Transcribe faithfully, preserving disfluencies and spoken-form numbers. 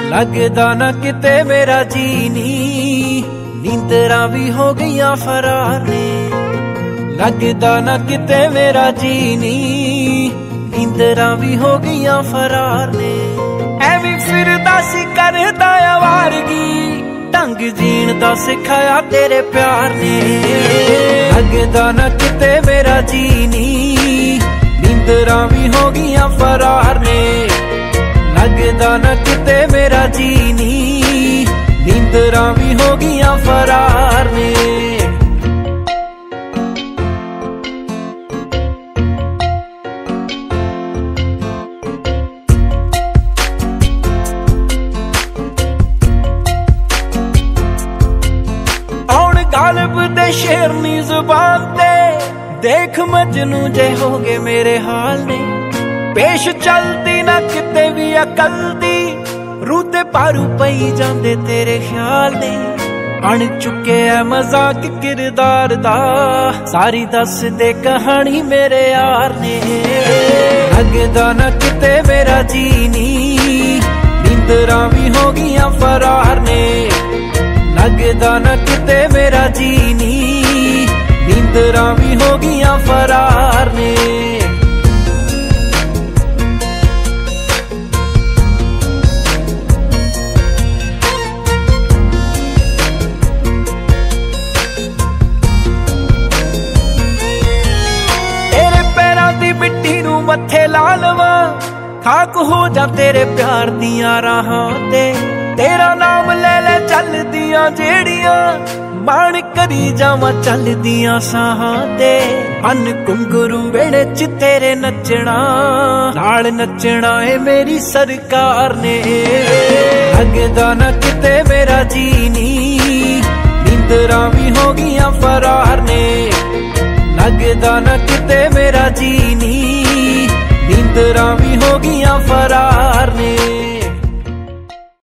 लगदा ना किते मेरा जी नी, नींदरां भी हो गईयां फरार ने। लगदा ना किते मेरा जी नी, नींदरां भी हो गईयां फरार ने। एवी फिरदा सी करदा आवारगी, ढंग जीण दा सिखाया तेरे प्यार ने। लगदा ना किते मेरा जी नी, नींदरां भी हो गईयां फरार ने। लगदा ना किते मेरा जी नी, नींदरां भी हो गईयां फरार ने। गालिब दे शेरनी जुबान ते, देख मजनू जे हो गए मेरे हाल ने। पेश चलती ना किते भी अकल दी, रूते पारू पई जांदे तेरे ख्याल ने। अण चुके है मजाक किरदार दा, सारी दस दे कहानी मेरे यार ने। लगदा ना किते मेरा जी नी, नींदरां भी हो गईयां फरार ने। लगदा ना किते मेरा जी नी, नींदरां भी हो गईयां फरार ने। तेरे पैरां दी मिट्टी नूं मत्थे ला लवां, खाक हो जा तेरे प्यार दियां राहां ते। तेरा नाम ले ले चल दियां जेड़ियां, मान करी जावां चल दियां साहां ते। अन घुंगरू वेड़े च तेरे नचना, नाल नचना है मेरी सरकार ने। लगदा ना किते मेरा जी नी, नींदरां भी हो गईयां फरार ने। लगदा ना किते मेरा जी नी, नींदरां भी हो गईयां फरार।